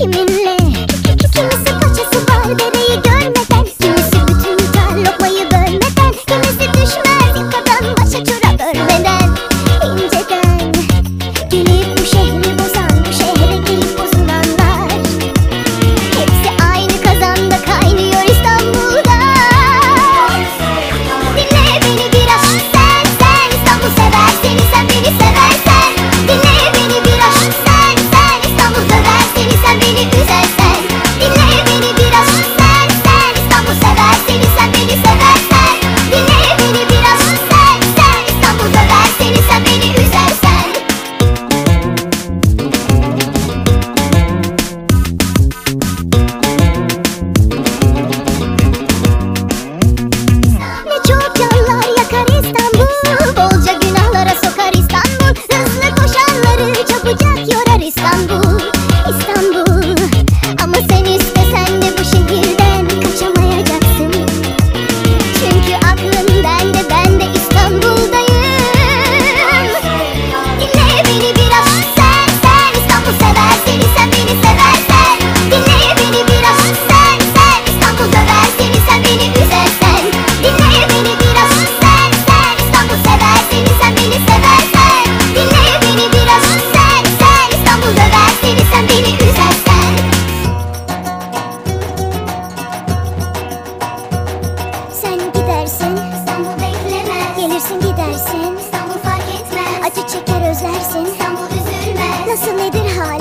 kiminle? Kimisi paçası var dereyi görmeden, kimisi bütün yutar lokmayı bölmeden, kimisi düşmez yakadan başa çorap örmeden. İnceden gelip bu şehri bozan, bu şehre gelip bozulanlar, hepsi aynı kazanda kaynıyor İstanbul'da. Dinle beni biraz sen İstanbul sever seni, sen beni seversen. Dinle beni biraz sen İstanbul döver seni, sen beni üzersen. Dinle beni biraz sen İstanbul sever seni, sen beni seversen. Dinle beni biraz sen İstanbul döver seni, sen beni üzersen. Ne çok yollar yakar İstanbul, bolca günahlara sokar İstanbul. Hızlı koşanları çabucak yorar İstanbul, İstanbul. Ama sen istesen de bu şehirden kaçamayacaksın. Çünkü aklın bende, ben de İstanbul'dayım. Dinle beni biraz sen İstanbul sever seni, sen beni seversen. Dinle beni biraz sen İstanbul döver seni, sen beni üzersen. Dinle beni biraz sen İstanbul sever seni, sen beni seversen. Dinle beni biraz sen İstanbul döver seni, sen beni üzersen. Sen gidersin, İstanbul beklemez. Gelirsin gidersin, İstanbul fark etmez. Acı çeker özlersin, İstanbul üzülmez. Nasıl nedir hali?